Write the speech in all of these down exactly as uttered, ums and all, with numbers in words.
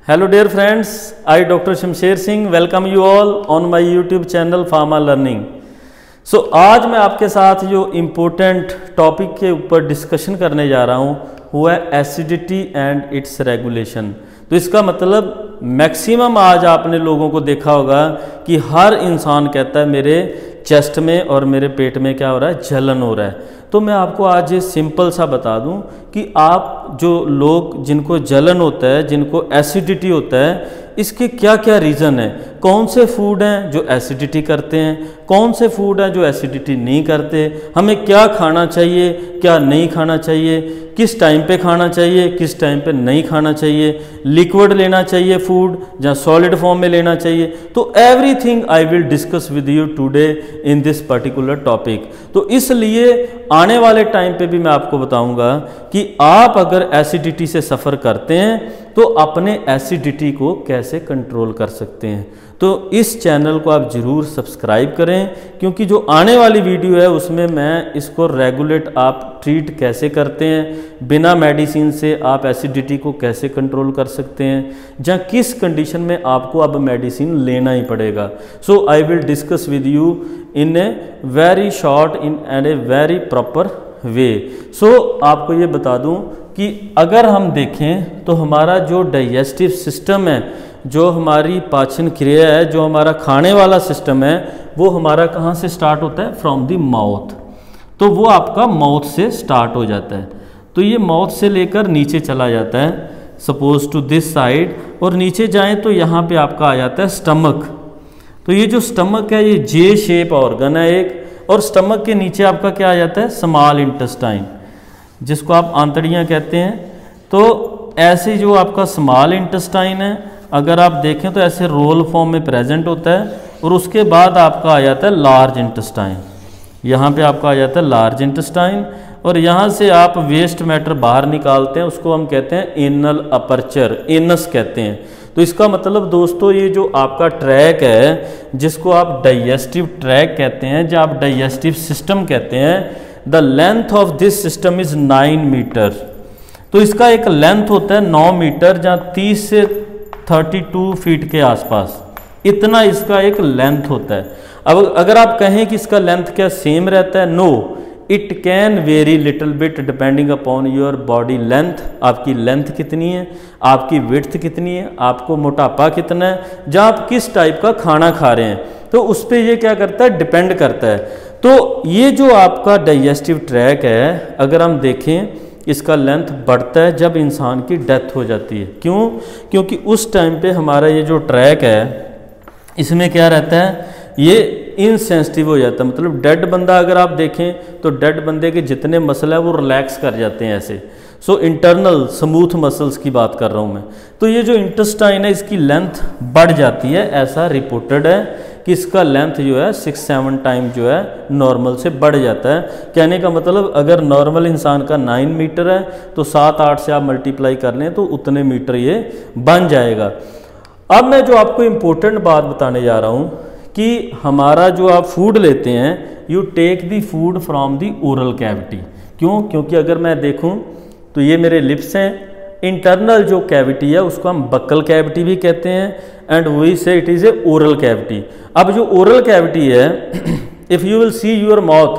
Hello dear friends, I Doctor Shamsher Singh welcome you all on my YouTube channel Pharma Learning. So आज मैं आपके साथ जो important topic के ऊपर डिस्कशन करने जा रहा हूँ वो है एसिडिटी एंड इट्स रेगुलेशन। तो इसका मतलब मैक्सिमम आज आपने लोगों को देखा होगा कि हर इंसान कहता है मेरे चेस्ट में और मेरे पेट में क्या हो रहा है, जलन हो रहा है। तो मैं आपको आज ये सिंपल सा बता दूं कि आप जो लोग जिनको जलन होता है, जिनको एसिडिटी होता है, इसके क्या क्या रीज़न है, कौन से फूड हैं जो एसिडिटी करते हैं, कौन से फूड हैं जो एसिडिटी नहीं करते, हमें क्या खाना चाहिए क्या नहीं खाना चाहिए, किस टाइम पे खाना चाहिए किस टाइम पे नहीं खाना चाहिए, लिक्विड लेना चाहिए फूड या सॉलिड फॉर्म में लेना चाहिए। तो everything I will discuss with you today in this particular topic. तो इसलिए आने वाले टाइम पे भी मैं आपको बताऊंगा कि आप अगर एसिडिटी से सफ़र करते हैं तो अपने एसिडिटी को कैसे कंट्रोल कर सकते हैं। तो इस चैनल को आप ज़रूर सब्सक्राइब करें, क्योंकि जो आने वाली वीडियो है उसमें मैं इसको रेगुलेट आप ट्रीट कैसे करते हैं, बिना मेडिसिन से आप एसिडिटी को कैसे कंट्रोल कर सकते हैं, या किस कंडीशन में आपको अब मेडिसिन लेना ही पड़ेगा। So I will discuss with you in a very short in and a very proper way. So आपको ये बता दूं कि अगर हम देखें तो हमारा जो डाइजेस्टिव सिस्टम है, जो हमारी पाचन क्रिया है, जो हमारा खाने वाला सिस्टम है, वो हमारा कहाँ से स्टार्ट होता है, फ्रॉम द माउथ। तो वो आपका माउथ से स्टार्ट हो जाता है। तो ये माउथ से लेकर नीचे चला जाता है, सपोज टू दिस साइड, और नीचे जाएं तो यहाँ पे आपका आ जाता है स्टमक। तो ये जो स्टमक है ये जे शेप ऑर्गन है एक, और स्टमक के नीचे आपका क्या आ जाता है, स्मॉल इंटेस्टाइन, जिसको आप आंतड़ियाँ कहते हैं। तो ऐसे जो आपका स्मॉल इंटेस्टाइन है, अगर आप देखें तो ऐसे रोल फॉर्म में प्रेजेंट होता है, और उसके बाद आपका आ जाता है लार्ज इंटेस्टाइन। यहाँ पे आपका आ जाता है लार्ज इंटेस्टाइन, और यहाँ से आप वेस्ट मैटर बाहर निकालते हैं, उसको हम कहते हैं एनल अपर्चर, एनस कहते हैं। तो इसका मतलब दोस्तों ये जो आपका ट्रैक है, जिसको आप डाइजेस्टिव ट्रैक कहते हैं, जो आप डाइजेस्टिव सिस्टम कहते हैं, the length of this system is nine metre. तो इसका एक लेंथ होता है नौ मीटर, जहाँ तीस से थर्टी टू फीट के आसपास, इतना इसका एक लेंथ होता है। अब अगर आप कहें कि इसका लेंथ क्या सेम रहता है, no, it can very little bit depending upon your body length. आपकी लेंथ कितनी है, आपकी विड्थ कितनी है, आपको मोटापा कितना है, जहाँ आप किस टाइप का खाना खा रहे हैं, तो उस पर ये क्या करता है, डिपेंड करता है। तो ये जो आपका डाइजेस्टिव ट्रैक है, अगर हम देखें, इसका लेंथ बढ़ता है जब इंसान की डेथ हो जाती है। क्यों? क्योंकि उस टाइम पे हमारा ये जो ट्रैक है, इसमें क्या रहता है, ये इनसेंसिटिव हो जाता है। मतलब डेड बंदा अगर आप देखें तो डेड बंदे के जितने मसल है वो रिलैक्स कर जाते हैं ऐसे। सो इंटरनल स्मूथ मसल्स की बात कर रहा हूँ मैं। तो ये जो इंटेस्टाइन है, इसकी लेंथ बढ़ जाती है, ऐसा रिपोर्टेड है कि इसका लेंथ जो है सिक्स सेवन टाइम जो है नॉर्मल से बढ़ जाता है। कहने का मतलब अगर नॉर्मल इंसान का नाइन मीटर है तो सात आठ से आप मल्टीप्लाई कर लें तो उतने मीटर ये बन जाएगा। अब मैं जो आपको इम्पोर्टेंट बात बताने जा रहा हूँ कि हमारा जो आप फूड लेते हैं, you take the food from the oral cavity. क्यों? क्योंकि अगर मैं देखूं तो ये मेरे लिप्स हैं, इंटरनल जो कैविटी है उसको हम बक्कल कैविटी भी कहते हैं, and we say it is a oral cavity. अब जो ओरल कैविटी है, if you will see your mouth,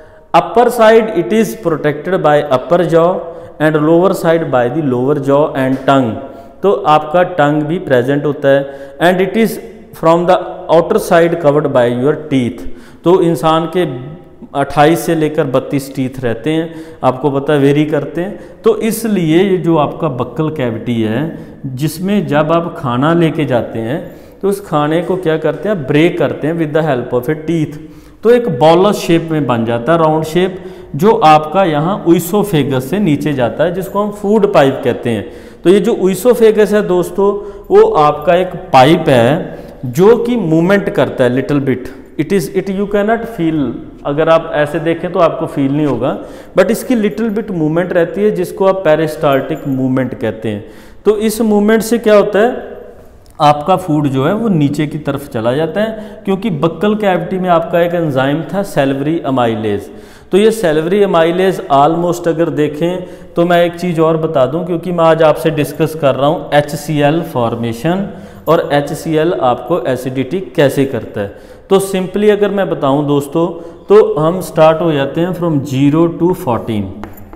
upper side it is protected by upper jaw and lower side by the lower jaw and tongue. तो आपका tongue भी present होता है, and it is from the outer side covered by your teeth. तो इंसान के अट्ठाईस से लेकर बत्तीस टीथ रहते हैं, आपको पता है, वेरी करते हैं। तो इसलिए ये जो आपका बक्कल कैविटी है, जिसमें जब आप खाना लेके जाते हैं तो उस खाने को क्या करते हैं, ब्रेक करते हैं with the help of a teeth. तो एक बॉलस शेप में बन जाता है, राउंड शेप, जो आपका यहाँ ईसोफेगस से नीचे जाता है, जिसको हम फूड पाइप कहते हैं। तो ये जो ईसोफेगस है दोस्तों, वो आपका एक पाइप है जो कि मूवमेंट करता है little bit. It is it you can not feel, अगर आप ऐसे देखें तो आपको फील नहीं होगा, बट इसकी लिटिल बिट मूवमेंट रहती है, जिसको आप पेरिस्टाल्टिक मूवमेंट कहते हैं। तो इस मूवमेंट से क्या होता है, आपका फूड जो है वो नीचे की तरफ चला जाता है, क्योंकि बक्कल कैविटी में आपका एक एंजाइम था, सैलिवरी अमाइलेज। तो ये सैलरी अमाइलेज ऑलमोस्ट अगर देखें तो मैं एक चीज़ और बता दूं, क्योंकि मैं आज आपसे डिस्कस कर रहा हूँ एच सी एल फॉर्मेशन और एच सी एल आपको एसिडिटी कैसे करता है। तो सिंपली अगर मैं बताऊं दोस्तों, तो हम स्टार्ट हो जाते हैं फ्रॉम जीरो टू फोर्टीन।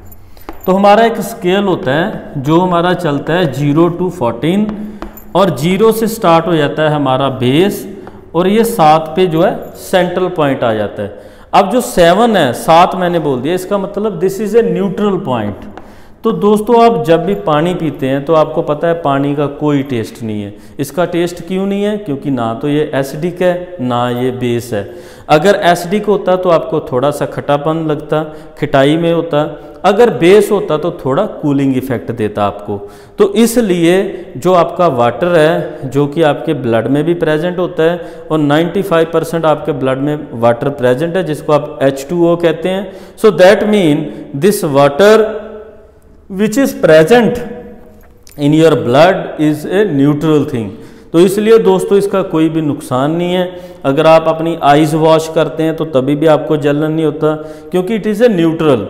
तो हमारा एक स्केल होता है जो हमारा चलता है जीरो टू फोर्टीन, और जीरो से स्टार्ट हो जाता है हमारा बेस, और ये सात पे जो है सेंट्रल पॉइंट आ जाता है। अब जो सेवन है, सात मैंने बोल दिया, इसका मतलब this is a neutral point. तो दोस्तों आप जब भी पानी पीते हैं तो आपको पता है पानी का कोई टेस्ट नहीं है। इसका टेस्ट क्यों नहीं है? क्योंकि ना तो ये एसिडिक है ना ये बेस है। अगर एसिडिक होता तो आपको थोड़ा सा खटापन लगता, खटाई में होता। अगर बेस होता तो थोड़ा कूलिंग इफेक्ट देता आपको। तो इसलिए जो आपका वाटर है, जो कि आपके ब्लड में भी प्रेजेंट होता है, और पचानवे परसेंट आपके ब्लड में वाटर प्रेजेंट है, जिसको आप एच टू ओ कहते हैं। So that mean this water which is present in your blood is a neutral thing. तो इसलिए दोस्तों इसका कोई भी नुकसान नहीं है। अगर आप अपनी आइज़ वॉश करते हैं तो तभी भी आपको जलन नहीं होता, क्योंकि it is a neutral.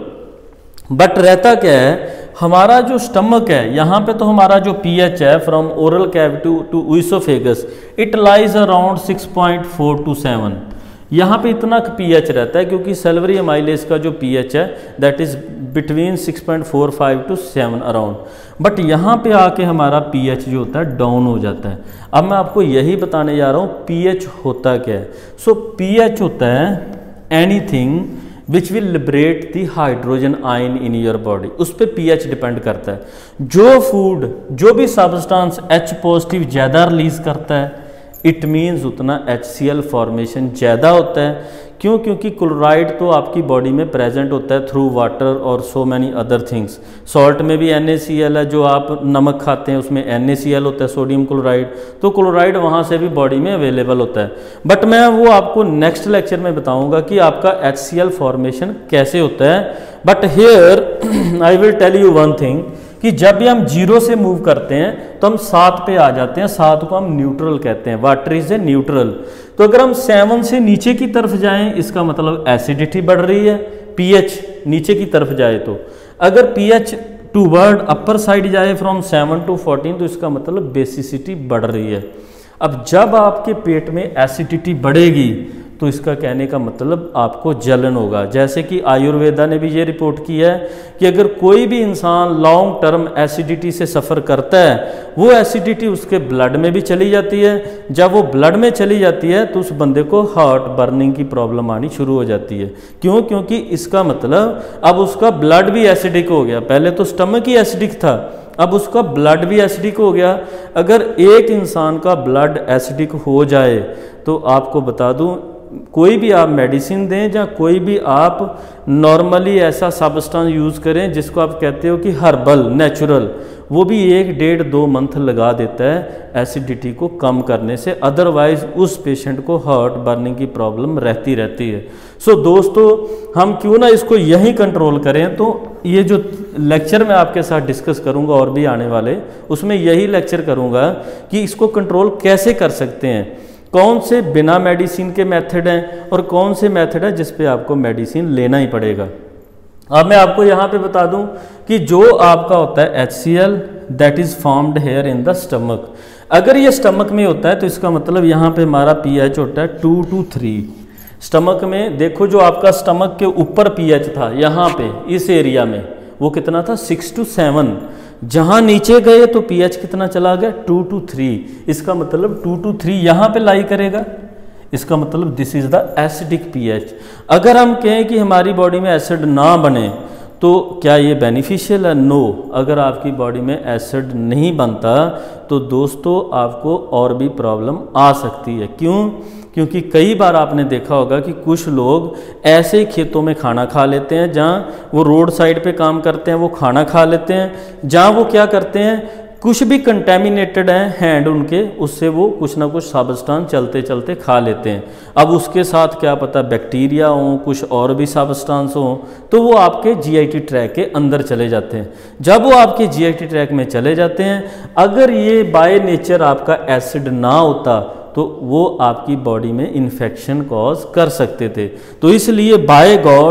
But रहता क्या है, हमारा जो स्टमक है, यहाँ पे तो हमारा जो पीएच है from oral cavity to oesophagus, it lies around six point four to seven. यहाँ पे इतना पीएच रहता है, क्योंकि सैलरी अमाइलेज का जो पीएच है that is between six point four five to seven around. But यहाँ पे आके हमारा पीएच जो होता है डाउन हो जाता है। अब मैं आपको यही बताने जा रहा हूँ पीएच होता क्या है। सो पीएच होता है anything which will liberate the hydrogen ion in your body. उस पर पीएच डिपेंड करता है। जो फूड, जो भी सब्सटेंस एच पॉजिटिव ज़्यादा रिलीज करता है, इट मीन्स उतना एच सी एल फॉर्मेशन ज़्यादा होता है। क्यों? क्योंकि क्लोराइड तो आपकी बॉडी में प्रेजेंट होता है थ्रू वाटर और so many other things. Salt में भी एन ए सी एल है, जो आप नमक खाते हैं उसमें एन ए सी एल होता है, सोडियम क्लोराइड। तो क्लोराइड वहाँ से भी बॉडी में अवेलेबल होता है। बट मैं वो आपको नेक्स्ट लेक्चर में बताऊँगा कि आपका एच सी एल फॉर्मेशन कैसे होता है। But here I will tell you one thing, कि जब भी हम जीरो से मूव करते हैं तो हम सात पे आ जाते हैं। सात को हम न्यूट्रल कहते हैं, वाटर इज ए न्यूट्रल। तो अगर हम सेवन से नीचे की तरफ जाएं, इसका मतलब एसिडिटी बढ़ रही है। पीएच नीचे की तरफ जाए तो, अगर पीएच टूवर्ड अपर साइड जाए फ्रॉम सेवन टू फोर्टीन, तो इसका मतलब बेसिसिटी बढ़ रही है। अब जब आपके पेट में एसिडिटी बढ़ेगी तो इसका कहने का मतलब आपको जलन होगा। जैसे कि आयुर्वेदा ने भी ये रिपोर्ट किया है कि अगर कोई भी इंसान लॉन्ग टर्म एसिडिटी से सफ़र करता है, वो एसिडिटी उसके ब्लड में भी चली जाती है। जब वो ब्लड में चली जाती है तो उस बंदे को हार्ट बर्निंग की प्रॉब्लम आनी शुरू हो जाती है। क्यों? क्योंकि इसका मतलब अब उसका ब्लड भी एसिडिक हो गया। पहले तो स्टमक ही एसिडिक था, अब उसका ब्लड भी एसिडिक हो गया। अगर एक इंसान का ब्लड एसिडिक हो जाए तो आपको बता दूं, कोई भी आप मेडिसिन दें या कोई भी आप नॉर्मली ऐसा सब्सटेंस यूज़ करें जिसको आप कहते हो कि हर्बल नेचुरल, वो भी एक डेढ़ दो मंथ लगा देता है एसिडिटी को कम करने से। अदरवाइज उस पेशेंट को हार्ट बर्निंग की प्रॉब्लम रहती रहती है। सो so, दोस्तों हम क्यों ना इसको यहीं कंट्रोल करें। तो ये जो लेक्चर मैं आपके साथ डिस्कस करूंगा और भी आने वाले, उसमें यही लेक्चर करूंगा कि इसको कंट्रोल कैसे कर सकते हैं, कौन से बिना मेडिसिन के मेथड हैं और कौन से मेथड है जिस पे आपको मेडिसिन लेना ही पड़ेगा। अब मैं आपको यहाँ पे बता दूं कि जो आपका होता है H C L that is formed here in the stomach. अगर ये स्टमक में होता है तो इसका मतलब यहाँ पे हमारा पीएच होता है टू टू थ्री। स्टमक में देखो, जो आपका स्टमक के ऊपर पीएच था यहाँ पे इस एरिया में, वो कितना था? Six to seven. जहाँ नीचे गए तो पीएच कितना चला गया? Two to three. इसका मतलब टू टू थ्री यहाँ पे लाई करेगा। इसका मतलब this is the acidic pH. अगर हम कहें कि हमारी बॉडी में एसिड ना बने तो क्या ये बेनिफिशियल है? नो। अगर आपकी बॉडी में एसिड नहीं बनता तो दोस्तों आपको और भी प्रॉब्लम आ सकती है। क्यों? क्योंकि कई बार आपने देखा होगा कि कुछ लोग ऐसे ही खेतों में खाना खा लेते हैं, जहाँ वो रोड साइड पे काम करते हैं वो खाना खा लेते हैं, जहाँ वो क्या करते हैं, कुछ भी कंटेमिनेटेड हैं हैंड उनके, उससे वो कुछ ना कुछ सब्सटेंस चलते चलते खा लेते हैं। अब उसके साथ क्या पता बैक्टीरिया हो, कुछ और भी सब्सटेंस हो, तो वो आपके जीआईटी ट्रैक के अंदर चले जाते हैं। जब वो आपके जीआईटी ट्रैक में चले जाते हैं, अगर ये बाय नेचर आपका एसिड ना होता तो वो आपकी बॉडी में इन्फेक्शन कॉज कर सकते थे। तो इसलिए बाय गॉड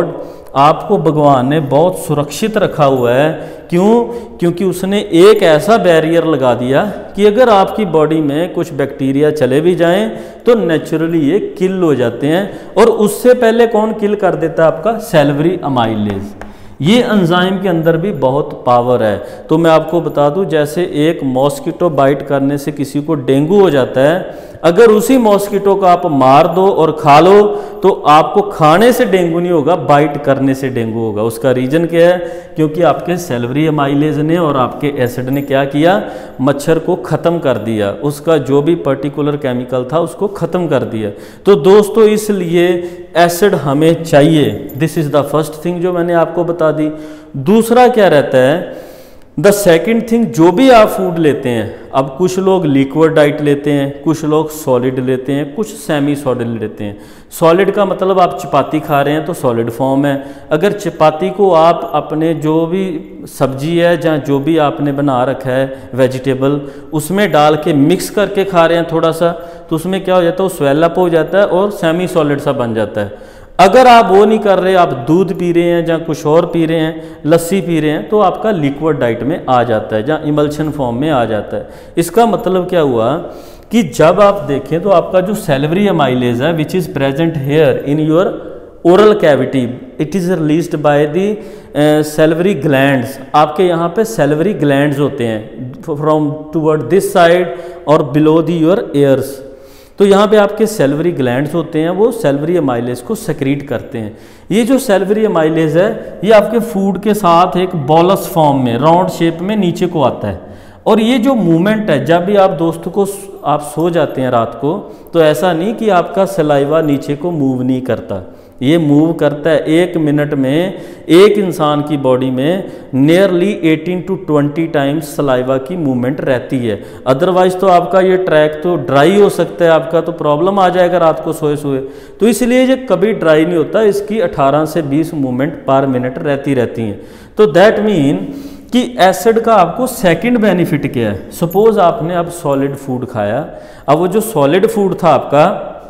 आपको भगवान ने बहुत सुरक्षित रखा हुआ है। क्यों? क्योंकि उसने एक ऐसा बैरियर लगा दिया कि अगर आपकी बॉडी में कुछ बैक्टीरिया चले भी जाएं तो नेचुरली ये किल हो जाते हैं। और उससे पहले कौन किल कर देता है? आपका सैलिवरी अमाइलेज। ये एंजाइम के अंदर भी बहुत पावर है। तो मैं आपको बता दूं, जैसे एक मॉस्किटो बाइट करने से किसी को डेंगू हो जाता है, अगर उसी मॉस्किटो को आप मार दो और खा लो तो आपको खाने से डेंगू नहीं होगा, बाइट करने से डेंगू होगा। उसका रीजन क्या है? क्योंकि आपके सैलिवरी अमाइलेज ने और आपके एसिड ने क्या किया? मच्छर को ख़त्म कर दिया, उसका जो भी पर्टिकुलर केमिकल था उसको ख़त्म कर दिया। तो दोस्तों इसलिए एसिड हमें चाहिए। This is the first thing जो मैंने आपको बता दी। दूसरा क्या रहता है? द सेकेंड थिंग, जो भी आप फूड लेते हैं, अब कुछ लोग लिक्विड डाइट लेते हैं, कुछ लोग सॉलिड लेते हैं, कुछ सेमी सॉलिड लेते हैं। सॉलिड का मतलब आप चपाती खा रहे हैं तो सॉलिड फॉर्म है। अगर चपाती को आप अपने जो भी सब्जी है या जो भी आपने बना रखा है वेजिटेबल, उसमें डाल के मिक्स करके खा रहे हैं थोड़ा सा, तो उसमें क्या हो जाता है? वो स्वेल अप हो जाता है और सेमी सॉलिड सा बन जाता है। अगर आप वो नहीं कर रहे, आप दूध पी रहे हैं या कुछ और पी रहे हैं, लस्सी पी रहे हैं, तो आपका लिक्विड डाइट में आ जाता है, जहाँ इमल्शन फॉर्म में आ जाता है। इसका मतलब क्या हुआ कि जब आप देखें तो आपका जो सैलिवरी अमाइलेज है which is present here in your oral cavity, it is released by the salivary glands. आपके यहाँ पे सैलिवरी ग्लैंड्स होते हैं फ्रॉम टूवर्ड दिस साइड और बिलो दी योर एयर्स। तो यहाँ पे आपके सैलिवरी ग्लैंड्स होते हैं, वो सैलिवरी अमाइलेज को सेक्रीट करते हैं। ये जो सैलिवरी अमाइलेज है ये आपके फूड के साथ एक बॉलस फॉर्म में राउंड शेप में नीचे को आता है। और ये जो मूवमेंट है, जब भी आप दोस्तों को आप सो जाते हैं रात को, तो ऐसा नहीं कि आपका सलाइवा नीचे को मूव नहीं करता, ये मूव करता है। एक मिनट में एक इंसान की बॉडी में नियरली अठारह टू बीस टाइम्स सलाइवा की मूवमेंट रहती है। अदरवाइज तो आपका ये ट्रैक तो ड्राई हो सकता है, आपका तो प्रॉब्लम आ जाएगा रात को सोए सोए। तो इसलिए ये कभी ड्राई नहीं होता, इसकी अठारह से बीस मूवमेंट पर मिनट रहती रहती हैं। तो दैट मीन कि एसिड का आपको सेकंड बेनिफिट क्या है? सपोज आपने अब सॉलिड फूड खाया, अब वो जो सॉलिड फूड था आपका,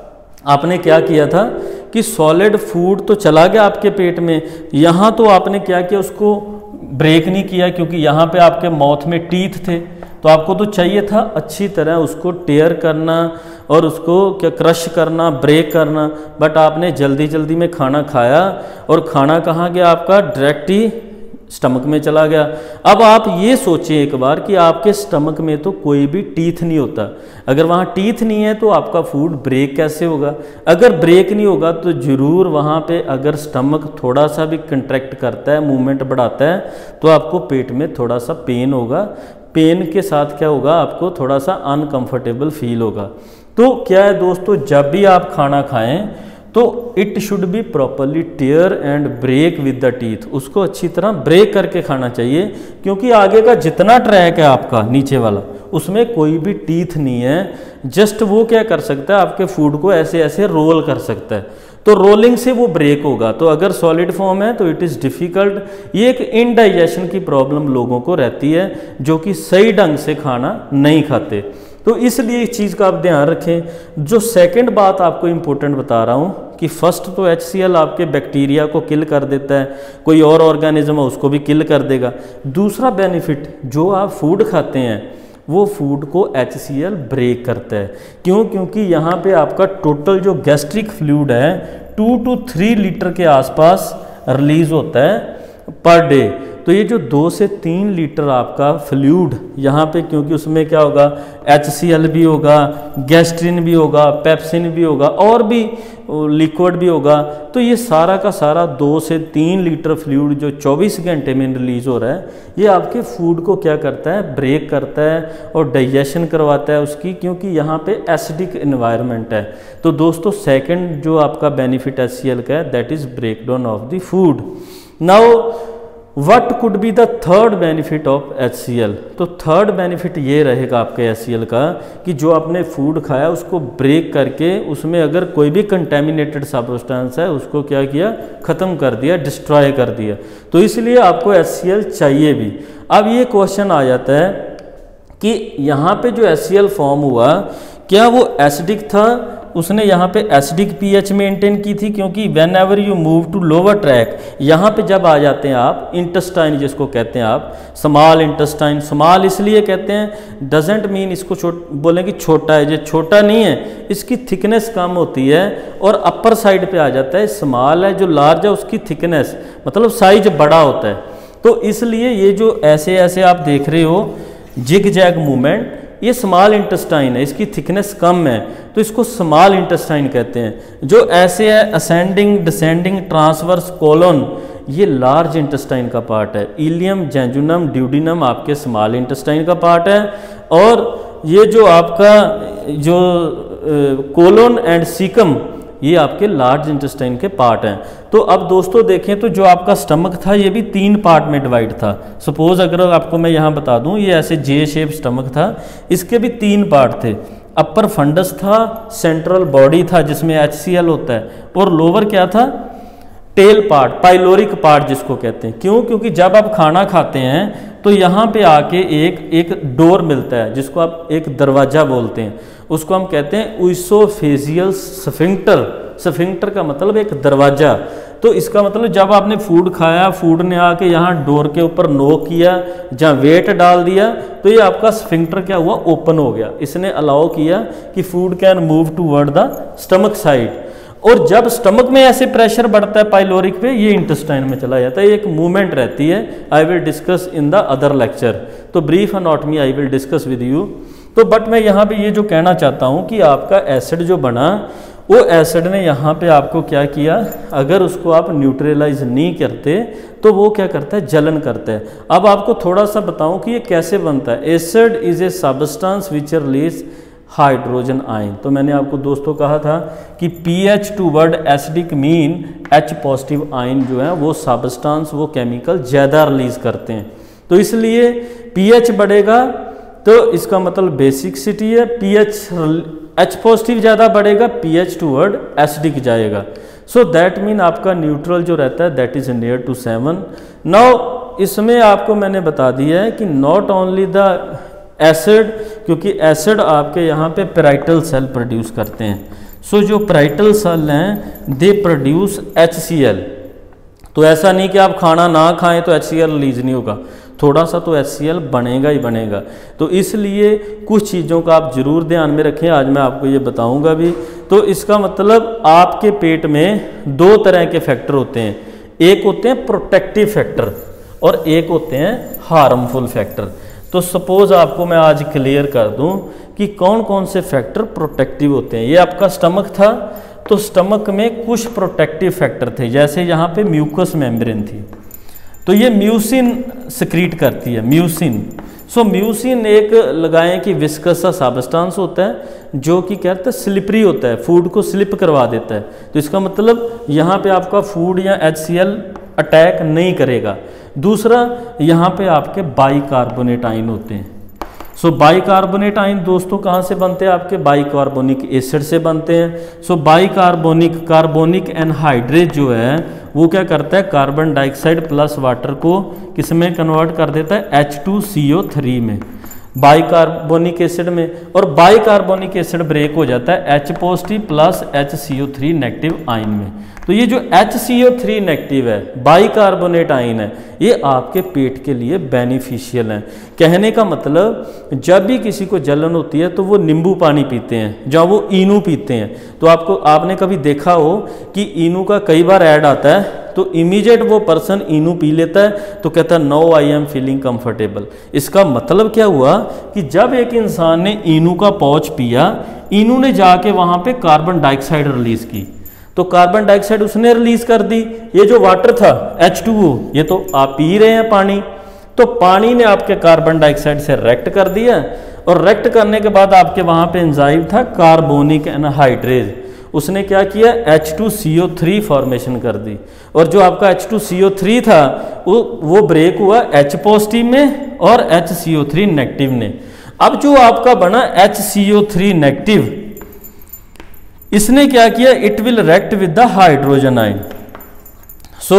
आपने क्या किया था कि सॉलिड फूड तो चला गया आपके पेट में, यहाँ तो आपने क्या किया? उसको ब्रेक नहीं किया, क्योंकि यहाँ पे आपके माउथ में टीथ थे, तो आपको तो चाहिए था अच्छी तरह उसको टेयर करना और उसको क्या क्रश करना, ब्रेक करना। बट आपने जल्दी जल्दी में खाना खाया और खाना कहाँ गया? आपका डायरेक्ट ही स्टमक में चला गया। अब आप ये सोचें एक बार कि आपके स्टमक में तो कोई भी टीथ नहीं होता, अगर वहाँ टीथ नहीं है तो आपका फूड ब्रेक कैसे होगा? अगर ब्रेक नहीं होगा तो ज़रूर वहाँ पे अगर स्टमक थोड़ा सा भी कंट्रैक्ट करता है, मूवमेंट बढ़ाता है, तो आपको पेट में थोड़ा सा पेन होगा। पेन के साथ क्या होगा? आपको थोड़ा सा अनकंफर्टेबल फील होगा। तो क्या है दोस्तों, जब भी आप खाना खाएं तो it should be properly tear and break with the teeth, उसको अच्छी तरह ब्रेक करके खाना चाहिए, क्योंकि आगे का जितना ट्रैक है आपका नीचे वाला, उसमें कोई भी टीथ नहीं है। जस्ट वो क्या कर सकता है? आपके फूड को ऐसे ऐसे रोल कर सकता है, तो रोलिंग से वो ब्रेक होगा। तो अगर सॉलिड फॉर्म है तो इट इज़ डिफ़िकल्ट। ये एक इनडाइजेशन की प्रॉब्लम लोगों को रहती है, जो कि सही ढंग से खाना नहीं खाते। तो इसलिए इस चीज़ का आप ध्यान रखें। जो सेकंड बात आपको इम्पोर्टेंट बता रहा हूँ कि फर्स्ट तो एच सी एल आपके बैक्टीरिया को किल कर देता है, कोई और ऑर्गेनिज्म है उसको भी किल कर देगा। दूसरा बेनिफिट, जो आप फूड खाते हैं वो फूड को एच सी एल ब्रेक करता है। क्यों? क्योंकि यहाँ पे आपका टोटल जो गैस्ट्रिक फ्लूइड है टू टू थ्री लीटर के आसपास रिलीज होता है पर डे। तो ये जो दो से तीन लीटर आपका फ्लूइड यहाँ पे, क्योंकि उसमें क्या होगा? एच सी एल भी होगा, गैस्ट्रिन भी होगा, पेप्सिन भी होगा और भी लिक्विड भी होगा। तो ये सारा का सारा दो से तीन लीटर फ्लूइड जो चौबीस घंटे में रिलीज हो रहा है, ये आपके फूड को क्या करता है? ब्रेक करता है और डाइजेशन करवाता है उसकी, क्योंकि यहाँ पे एसिडिक एनवायरनमेंट है। तो दोस्तों सेकंड जो आपका बेनिफिट एच सी एल का है, that is break down of the food. Now what could be the third benefit of H C L? तो थर्ड बेनिफिट ये रहेगा आपके एच सी एल का कि जो आपने फूड खाया उसको ब्रेक करके उसमें अगर कोई भी कंटेमिनेटेड सब्सटेंस है उसको क्या किया? ख़त्म कर दिया, डिस्ट्रॉय कर दिया। तो इसलिए आपको एच सी एल चाहिए भी। अब ये क्वेश्चन आ जाता है कि यहाँ पे जो एच सी एल फॉर्म हुआ, क्या वो एसिडिक था उसने यहाँ पे एसिडिक पीएच मेंटेन की थी, क्योंकि whenever you move to lower track, यहाँ पे जब आ जाते हैं आप इंटेस्टाइन जिसको कहते हैं आप स्मॉल इंटेस्टाइन, स्मॉल इसलिए कहते हैं, डजेंट मीन इसको छोट बोलें कि छोटा है, ये छोटा नहीं है, इसकी थिकनेस कम होती है और अपर साइड पे आ जाता है। स्मॉल है, जो लार्ज है उसकी थिकनेस मतलब साइज बड़ा होता है। तो इसलिए ये जो ऐसे ऐसे आप देख रहे हो जिग जैग मूवमेंट, ये स्मॉल इंटेस्टाइन है, इसकी थिकनेस कम है तो इसको स्मॉल इंटेस्टाइन कहते हैं। जो ऐसे है असेंडिंग डिसेंडिंग ट्रांसवर्स कोलन, ये लार्ज इंटेस्टाइन का पार्ट है। इलियम जेजुनम ड्यूडिनम आपके स्मॉल इंटेस्टाइन का पार्ट है, और ये जो आपका जो कोलन एंड सीकम ये आपके लार्ज इंटेस्टाइन के पार्ट हैं। तो अब दोस्तों देखें तो जो आपका स्टमक था ये भी तीन पार्ट में डिवाइड था। सपोज अगर आपको मैं यहाँ बता दूँ, ये ऐसे जे शेप स्टमक था, इसके भी तीन पार्ट थे। अपर फंडस था, सेंट्रल बॉडी था जिसमें एच सी एल होता है, और लोअर क्या था, टेल पार्ट, पाइलोरिक पार्ट जिसको कहते हैं। क्यों? क्योंकि जब आप खाना खाते हैं तो यहाँ पे आके एक एक डोर मिलता है जिसको आप एक दरवाज़ा बोलते हैं, उसको हम कहते हैं ऊसोफेजियल स्फिंक्टर। स्फिंक्टर का मतलब एक दरवाज़ा। तो इसका मतलब जब आपने फूड खाया, फूड ने आके यहाँ डोर के ऊपर नॉक किया, जहाँ वेट डाल दिया, तो ये आपका स्फिंक्टर क्या हुआ, ओपन हो गया। इसने अलाउ किया कि food can move toward the stomach side. और जब स्टमक में ऐसे प्रेशर बढ़ता है पाइलोरिक पे, ये इंटेस्टाइन में चला जाता है, एक मूवमेंट रहती है। I will discuss in the other lecture. तो brief anatomy I will discuss with you. तो बट मैं यहाँ पे ये जो कहना चाहता हूँ कि आपका एसिड जो बना, वो एसिड ने यहाँ पे आपको क्या किया, अगर उसको आप न्यूट्रलाइज नहीं करते तो वो क्या करता है, जलन करता है। अब आपको थोड़ा सा बताऊँ कि ये कैसे बनता है। Acid is a substance which release hydrogen ion. तो मैंने आपको दोस्तों कहा था कि pH toward acidic mean H positive ion जो है वो सब्सटेंस, वो केमिकल ज़्यादा रिलीज करते हैं। तो इसलिए पीएच बढ़ेगा तो इसका मतलब बेसिकसिटी है, पीएच एच पॉजिटिव ज़्यादा बढ़ेगा, पीएच टूवर्ड एसिडिक जाएगा। सो दैट मीन आपका न्यूट्रल जो रहता है that is near to seven. Now इसमें आपको मैंने बता दिया है कि नॉट ओनली द एसिड, क्योंकि एसिड आपके यहाँ पे पेराइटल सेल प्रोड्यूस करते हैं। सो so, जो पेराइटल सेल हैं they produce H C L. तो ऐसा नहीं कि आप खाना ना खाएं तो एच सी एल रिलीज नहीं होगा, थोड़ा सा तो एच सी एल बनेगा ही बनेगा। तो इसलिए कुछ चीज़ों का आप जरूर ध्यान में रखें, आज मैं आपको ये बताऊंगा भी। तो इसका मतलब आपके पेट में दो तरह के फैक्टर होते हैं, एक होते हैं प्रोटेक्टिव फैक्टर और एक होते हैं हार्मफुल फैक्टर। तो सपोज आपको मैं आज क्लियर कर दूं कि कौन कौन से फैक्टर प्रोटेक्टिव होते हैं। ये आपका स्टमक था, तो स्टमक में कुछ प्रोटेक्टिव फैक्टर थे, जैसे यहाँ पे म्यूकस मेम्ब्रेन थी, तो ये म्यूसिन सिक्रीट करती है, म्यूसिन। सो म्यूसिन एक लगाएं कि विस्कस सा सब्सटेंस होता है जो कि क्या कहते हैं, स्लिपरी होता है, फूड को स्लिप करवा देता है। तो इसका मतलब यहाँ पे आपका फूड या एच सी एल अटैक नहीं करेगा। दूसरा, यहाँ पे आपके बाइकार्बोनेट आयन होते हैं। सो so, बाइकार्बोनेट आयन दोस्तों कहाँ से बनते हैं, आपके बाइकार्बोनिक एसिड से बनते हैं। So so, bicarbonic carbonic anhydrate जो है वो क्या करता है, कार्बन डाइऑक्साइड प्लस वाटर को किस में कन्वर्ट कर देता है, H two C O three में, बाइकार्बोनिक एसिड में। और बाइकार्बोनिक एसिड ब्रेक हो जाता है H positive plus H C O three negative ion में। तो ये जो H C O three negative है, बाइकार्बोनेट आयन है, ये आपके पेट के लिए बेनिफिशियल है। कहने का मतलब जब भी किसी को जलन होती है तो वो नींबू पानी पीते हैं, जहाँ वो इनू पीते हैं। तो आपको आपने कभी देखा हो कि इनू का कई बार ऐड आता है तो इमीडिएट वो पर्सन इनू पी लेता है, तो कहता है no I am feeling comfortable. इसका मतलब क्या हुआ कि जब एक इंसान ने इनू का पाउच पिया, इनू ने जाके वहाँ पे कार्बन डाइऑक्साइड रिलीज की, तो कार्बन डाइऑक्साइड उसने रिलीज कर दी। ये जो वाटर था एच टू ओ, ये तो आप पी रहे हैं पानी, तो पानी ने आपके कार्बन डाइऑक्साइड से रिएक्ट कर दिया, और रिएक्ट करने के बाद आपके वहाँ पे एंजाइम था कार्बोनिक एनहाइड्रेज, उसने क्या किया, H two C O three formation कर दी। और जो आपका H two C O three था वो वो ब्रेक हुआ H पॉजिटिव में और H C O three negative ने। अब जो आपका बना H C O three negative, इसने क्या किया, it will react with the hydrogen ion. So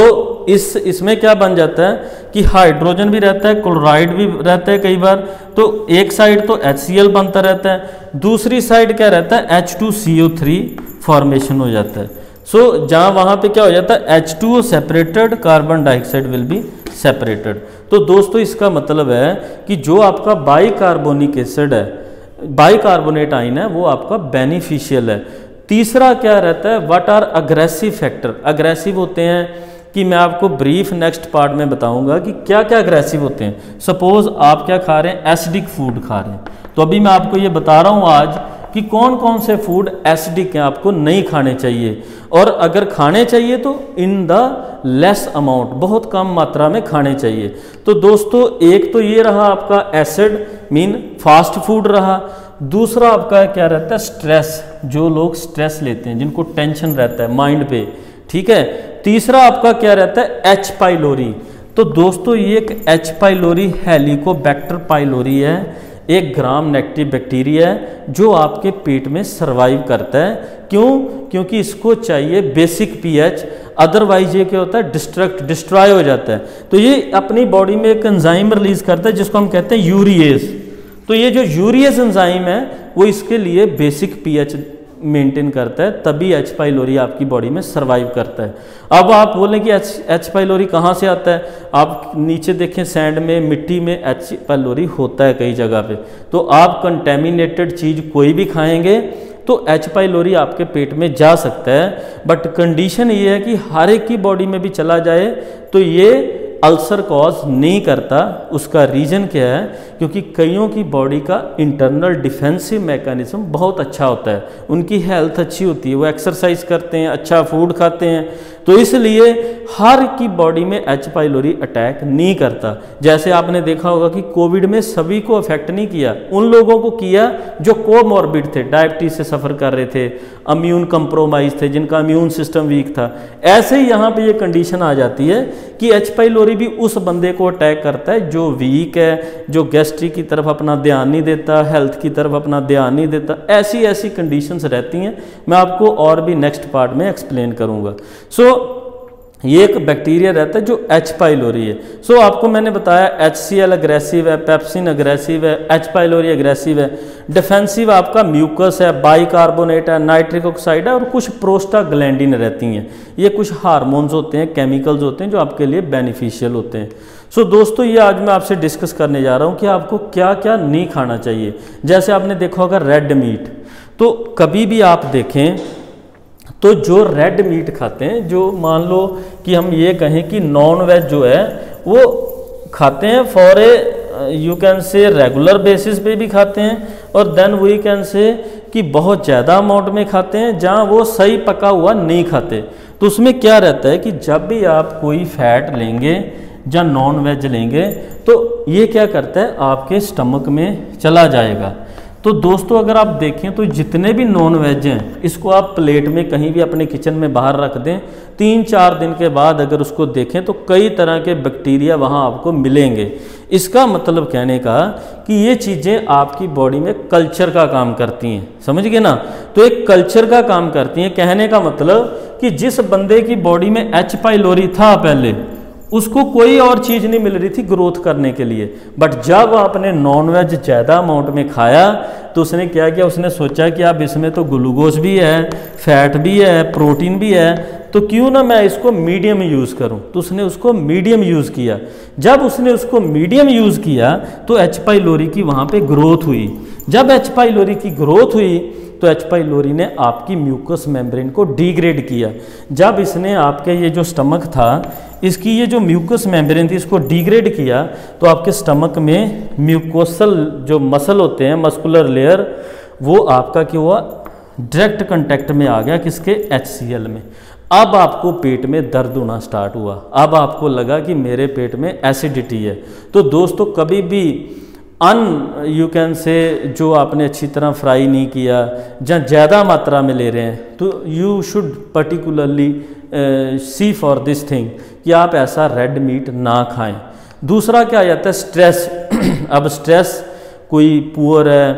इस इसमें क्या बन जाता है कि हाइड्रोजन भी रहता है, क्लोराइड भी रहता है कई बार। तो एक साइड तो एच सी एल बनता रहता है, दूसरी साइड क्या रहता है, H two C O three formation हो जाता है। सो so, जहाँ वहाँ पे क्या हो जाता है, H two O separated, carbon dioxide will be separated. तो दोस्तों इसका मतलब है कि जो आपका बाइकार्बोनिक एसिड है, बाइकार्बोनेट आयन है, वो आपका बेनिफिशियल है। तीसरा क्या रहता है, what are aggressive factor. Aggressive होते हैं कि मैं आपको ब्रीफ नेक्स्ट पार्ट में बताऊंगा कि क्या क्या अग्रेसिव होते हैं। सपोज आप क्या खा रहे हैं, एसिडिक फूड खा रहे हैं, तो अभी मैं आपको ये बता रहा हूँ आज कि कौन कौन से फूड एसिडिक हैं, आपको नहीं खाने चाहिए, और अगर खाने चाहिए तो इन द लेस अमाउंट, बहुत कम मात्रा में खाने चाहिए। तो दोस्तों एक तो ये रहा आपका एसिड मीन फास्ट फूड रहा। दूसरा आपका क्या रहता है, स्ट्रेस, जो लोग स्ट्रेस लेते हैं, जिनको टेंशन रहता है माइंड पे, ठीक है। तीसरा आपका क्या रहता है, एच पाइलोरी। तो दोस्तों ये एक एच पाइलोरी हेलिकोबैक्टर पाइलोरी है, एक ग्राम नेगेटिव बैक्टीरिया है जो आपके पेट में सरवाइव करता है। क्यों? क्योंकि इसको चाहिए बेसिक पीएच, अदरवाइज ये क्या होता है, डिस्ट्रक्ट डिस्ट्रॉय हो जाता है। तो ये अपनी बॉडी में एक एंजाइम रिलीज करता है जिसको हम कहते हैं यूरिएज। तो ये जो यूरिएज एंजाइम है वो इसके लिए बेसिक पीएच मेंटेन करता है, तभी एच पाइलोरी आपकी बॉडी में सरवाइव करता है। अब आप बोलें कि एच एच पाइलोरी कहाँ से आता है, आप नीचे देखें सैंड में, मिट्टी में एच पाइलोरी होता है कई जगह पे। तो आप कंटेमिनेटेड चीज़ कोई भी खाएंगे तो एच पाइलोरी आपके पेट में जा सकता है। बट कंडीशन ये है कि हर एक की बॉडी में भी चला जाए तो ये अल्सर कॉज नहीं करता। उसका रीज़न क्या है, क्योंकि कईयों की बॉडी का इंटरनल डिफेंसिव मैकेनिज्म बहुत अच्छा होता है, उनकी हेल्थ अच्छी होती है, वो एक्सरसाइज करते हैं, अच्छा फूड खाते हैं, तो इसलिए हर की बॉडी में एच पाइलोरी अटैक नहीं करता। जैसे आपने देखा होगा कि कोविड में सभी को अफेक्ट नहीं किया, उन लोगों को किया जो कोमॉर्बिड थे, डायबिटीज से सफ़र कर रहे थे, इम्यून कंप्रोमाइज थे, जिनका इम्यून सिस्टम वीक था। ऐसे ही यहाँ पे ये कंडीशन आ जाती है कि एच पाइलोरी भी उस बंदे को अटैक करता है जो वीक है, जो गैस्ट्रिक की तरफ अपना ध्यान नहीं देता, हेल्थ की तरफ अपना ध्यान नहीं देता। ऐसी ऐसी कंडीशंस रहती हैं, मैं आपको और भी नेक्स्ट पार्ट में एक्सप्लेन करूँगा। सो ये एक बैक्टीरिया रहता है जो एच पाइलोरी है। सो so, आपको मैंने बताया एच सी एल अग्रेसिव है, पेप्सिन अग्रेसिव है, एच पाइलोरी अग्रेसिव है। डिफेंसिव आपका म्यूकस है, बाइकार्बोनेट है, नाइट्रिक ऑक्साइड है, और कुछ प्रोस्टाग्लैंडिन रहती हैं। ये कुछ हार्मोन्स होते हैं, केमिकल्स होते हैं जो आपके लिए बेनिफिशियल होते हैं। सो so, दोस्तों ये आज मैं आपसे डिस्कस करने जा रहा हूँ कि आपको क्या क्या नहीं खाना चाहिए। जैसे आपने देखा होगा रेड मीट, तो कभी भी आप देखें तो जो रेड मीट खाते हैं, जो मान लो कि हम ये कहें कि नॉन वेज जो है वो खाते हैं for a you can say regular basis पे भी खाते हैं, और देन वी कैन से कि बहुत ज़्यादा अमाउंट में खाते हैं जहाँ वो सही पका हुआ नहीं खाते। तो उसमें क्या रहता है कि जब भी आप कोई फैट लेंगे या नॉन वेज लेंगे तो ये क्या करता है, आपके स्टमक में चला जाएगा। तो दोस्तों अगर आप देखें तो जितने भी नॉन वेज हैं, इसको आप प्लेट में कहीं भी अपने किचन में बाहर रख दें, तीन चार दिन के बाद अगर उसको देखें तो कई तरह के बैक्टीरिया वहाँ आपको मिलेंगे। इसका मतलब कहने का कि ये चीज़ें आपकी बॉडी में कल्चर का काम करती हैं, समझ गए ना। तो एक कल्चर का काम करती हैं, कहने का मतलब कि जिस बंदे की बॉडी में एच पाइलोरी था पहले, उसको कोई और चीज़ नहीं मिल रही थी ग्रोथ करने के लिए, बट जब आपने नॉन वेज ज़्यादा अमाउंट में खाया तो उसने क्या किया, उसने सोचा कि अब इसमें तो ग्लूकोज भी है, फैट भी है, प्रोटीन भी है, तो क्यों ना मैं इसको मीडियम यूज़ करूं। तो उसने उसको मीडियम यूज़ किया। जब उसने उसको मीडियम यूज़ किया तो एच पाइलोरी की वहाँ पे ग्रोथ हुई। जब एच पाइलोरी की ग्रोथ हुई तो एच पाइलोरी ने आपकी म्यूकस मेम्ब्रेन को डिग्रेड किया। जब इसने आपके ये जो स्टमक था, इसकी ये जो म्यूकस मेम्ब्रेन थी, इसको डिग्रेड किया, तो आपके स्टमक में म्यूकोसल जो मसल होते हैं, मस्कुलर लेयर, वो आपका क्या हुआ, डायरेक्ट कांटेक्ट में आ गया, किसके, एच सी एल में। अब आपको पेट में दर्द होना स्टार्ट हुआ, अब आपको लगा कि मेरे पेट में एसिडिटी है। तो दोस्तों कभी भी अन यू कैन से जो आपने अच्छी तरह फ्राई नहीं किया, जहाँ ज़्यादा मात्रा में ले रहे हैं, तो you should particularly see for this thing कि आप ऐसा रेड मीट ना खाएं। दूसरा क्या आ जाता है, स्ट्रेस। अब स्ट्रेस, कोई पुअर है,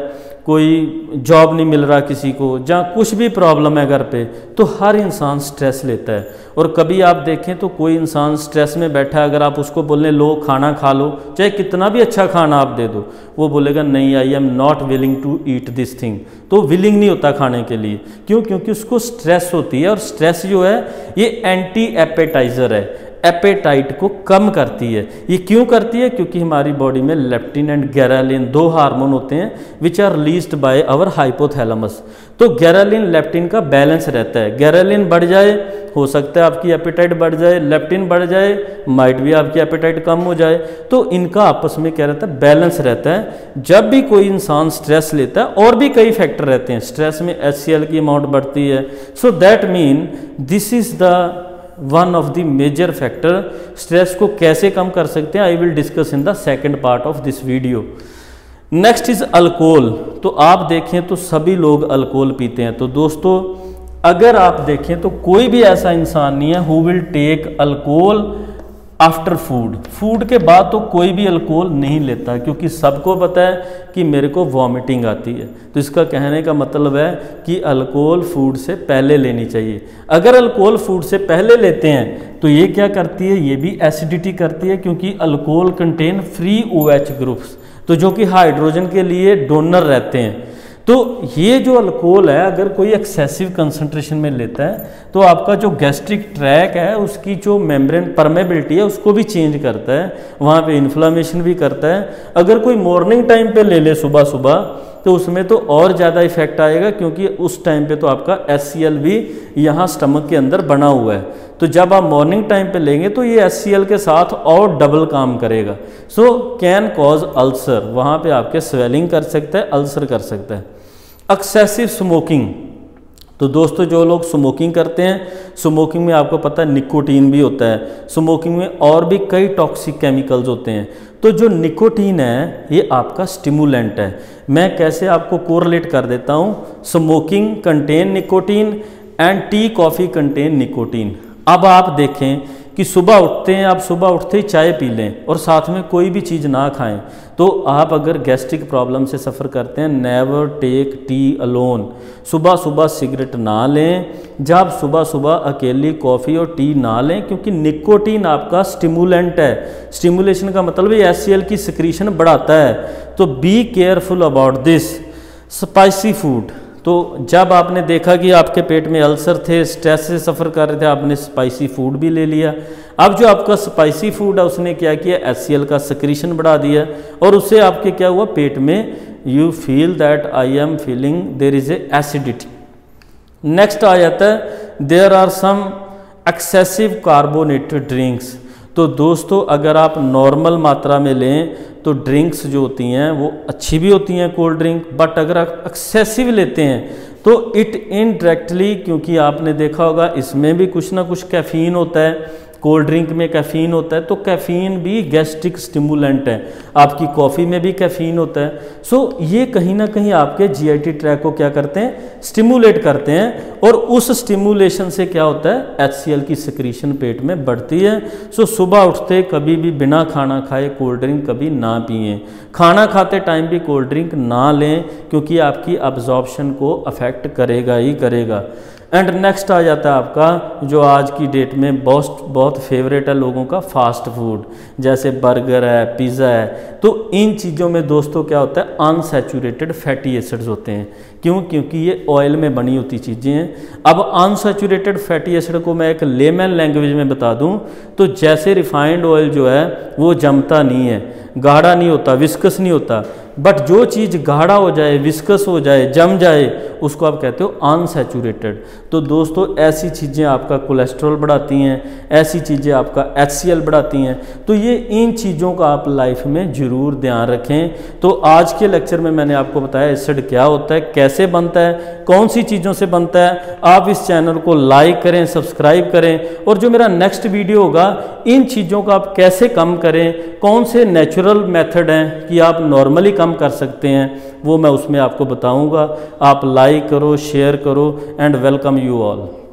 कोई जॉब नहीं मिल रहा किसी को, जहाँ कुछ भी प्रॉब्लम है घर पे, तो हर इंसान स्ट्रेस लेता है। और कभी आप देखें तो कोई इंसान स्ट्रेस में बैठा है, अगर आप उसको बोलें लो खाना खा लो, चाहे कितना भी अच्छा खाना आप दे दो, वो बोलेगा नहीं, I am not willing to eat this thing. तो विलिंग नहीं होता खाने के लिए। क्यों? क्योंकि उसको स्ट्रेस होती है, और स्ट्रेस जो है ये एंटी एपेटाइजर है, एपेटाइट को कम करती है। ये क्यों करती है? क्योंकि हमारी बॉडी में लेप्टिन एंड गैरालिन दो हार्मोन होते हैं which are released by our hypothalamus. तो गैरालिन लेप्टिन का बैलेंस रहता है। गैरालिन बढ़ जाए, हो सकता है आपकी एपेटाइट बढ़ जाए, लेप्टिन बढ़ जाए, माइट भी आपकी एपेटाइट कम हो जाए। तो इनका आपस में क्या रहता है? बैलेंस रहता है। जब भी कोई इंसान स्ट्रेस लेता है, और भी कई फैक्टर रहते हैं, स्ट्रेस में एच सी एल की अमाउंट बढ़ती है। So that mean this is the one of the major factor. Stress को कैसे कम कर सकते हैं, I will discuss in the second part of this video. Next is alcohol. तो आप देखें तो सभी लोग अल्कोहल पीते हैं। तो दोस्तों अगर आप देखें तो कोई भी ऐसा इंसान नहीं है who will take alcohol after food. Food के बाद तो कोई भी अल्कोहल नहीं लेता, क्योंकि सबको पता है कि मेरे को वॉमिटिंग आती है। तो इसका कहने का मतलब है कि अल्कोहल फूड से पहले लेनी चाहिए। अगर अल्कोहल फूड से पहले लेते हैं तो ये क्या करती है? ये भी एसिडिटी करती है, क्योंकि alcohol contain free O H groups, तो जो कि हाइड्रोजन के लिए डोनर रहते हैं। तो ये जो अल्कोहल है, अगर कोई एक्सेसिव कंसंट्रेशन में लेता है तो आपका जो गैस्ट्रिक ट्रैक है उसकी जो मेम्ब्रेन परमेबिलिटी है उसको भी चेंज करता है, वहाँ पे इन्फ्लामेशन भी करता है। अगर कोई मॉर्निंग टाइम पे ले ले सुबह सुबह तो उसमें तो और ज़्यादा इफेक्ट आएगा, क्योंकि उस टाइम पे तो आपका एच सी एल भी यहाँ स्टमक के अंदर बना हुआ है। तो जब आप मॉर्निंग टाइम पे लेंगे तो ये एच सी एल के साथ और डबल काम करेगा। सो कैन कॉज अल्सर, वहाँ पे आपके स्वेलिंग कर सकता है, अल्सर कर सकता है। Excessive smoking. तो दोस्तों जो लोग स्मोकिंग करते हैं, स्मोकिंग में आपको पता है निकोटीन भी होता है, स्मोकिंग में और भी कई टॉक्सिक केमिकल्स होते हैं। तो जो निकोटीन है ये आपका स्टिमुलेंट है। मैं कैसे आपको कोरिलेट कर देता हूँ, smoking contain nicotine and tea coffee contain nicotine. अब आप देखें कि सुबह उठते हैं, आप सुबह उठते ही चाय पी लें और साथ में कोई भी चीज़ ना खाएं, तो आप अगर गैस्ट्रिक प्रॉब्लम से सफ़र करते हैं, नेवर टेक टी अलोन। सुबह सुबह सिगरेट ना लें, जब सुबह सुबह अकेली कॉफ़ी और टी ना लें, क्योंकि निकोटीन आपका स्टिमुलेंट है। स्टिमुलेशन का मतलब ये एच सी एल की सिक्रीशन बढ़ाता है। तो be careful about this. Spicy food. तो जब आपने देखा कि आपके पेट में अल्सर थे, स्ट्रेस से सफ़र कर रहे थे, आपने स्पाइसी फूड भी ले लिया। अब जो आपका स्पाइसी फूड है उसने क्या किया? एच सी एल का सिक्रीशन बढ़ा दिया, और उससे आपके क्या हुआ? पेट में you feel that I am feeling there is a acidity. Next आ जाता है there are some excessive carbonated drinks. तो दोस्तोम अगर आप नॉर्मल मात्रा में लें तो ड्रिंक्स जो होती हैं वो अच्छी भी होती हैं, कोल्ड ड्रिंक, बट अगर आप एक्सेसिव लेते हैं तो इट इनडायरेक्टली, क्योंकि आपने देखा होगा इसमें भी कुछ ना कुछ कैफीन होता है, कोल्ड ड्रिंक में कैफीन होता है, तो कैफीन भी गैस्ट्रिक स्टिमुलेंट है। आपकी कॉफ़ी में भी कैफीन होता है। सो ये कहीं ना कहीं आपके जी आई टी ट्रैक को क्या करते हैं? स्टिमुलेट करते हैं, और उस स्टिमुलेशन से क्या होता है? एच सी एल की सिक्रीशन पेट में बढ़ती है। सो सुबह उठते कभी भी बिना खाना खाए कोल्ड ड्रिंक कभी ना पिएं। खाना खाते टाइम भी कोल्ड ड्रिंक ना लें, क्योंकि आपकी अब्जॉर्प्शन को अफेक्ट करेगा ही करेगा। एंड नेक्स्ट आ जाता है आपका जो आज की डेट में बहुत बहुत फेवरेट है लोगों का, फास्ट फूड, जैसे बर्गर है, पिज़्ज़ा है। तो इन चीज़ों में दोस्तों क्या होता है? अनसैचुरेटेड फैटी एसिड्स होते हैं। क्यों? क्योंकि ये ऑयल में बनी होती चीज़ें हैं। अब अनसैचुरेटेड फैटी एसिड को मैं एक लेमन लैंग्वेज में बता दूं तो जैसे रिफाइंड ऑयल जो है वो जमता नहीं है, गाढ़ा नहीं होता, विस्कस नहीं होता, बट जो चीज़ गाढ़ा हो जाए, विस्कस हो जाए, जम जाए, उसको आप कहते हो अनसैचुरेटेड। तो दोस्तों ऐसी चीज़ें आपका कोलेस्ट्रॉल बढ़ाती हैं, ऐसी चीज़ें आपका एच सी एल बढ़ाती हैं। तो ये इन चीज़ों का आप लाइफ में ज़रूर ध्यान रखें। तो आज के लेक्चर में मैंने आपको बताया एसिड क्या होता है, कैसे बनता है, कौन सी चीज़ों से बनता है। आप इस चैनल को लाइक करें, सब्सक्राइब करें, और जो मेरा नेक्स्ट वीडियो होगा इन चीज़ों का आप कैसे कम करें, कौन से नेचुरल मेथड हैं कि आप नॉर्मली कम कर सकते हैं, वो मैं उसमें आपको बताऊंगा। आप लाइक करो, शेयर करो, एंड वेलकम यू ऑल।